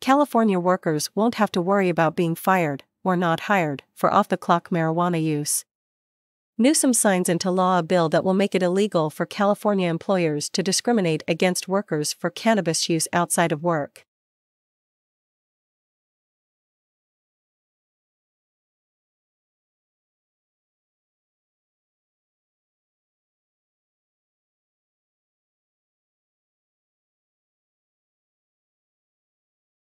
California workers won't have to worry about being fired or not hired for off-the-clock marijuana use. Newsom signs into law a bill that will make it illegal for California employers to discriminate against workers for cannabis use outside of work.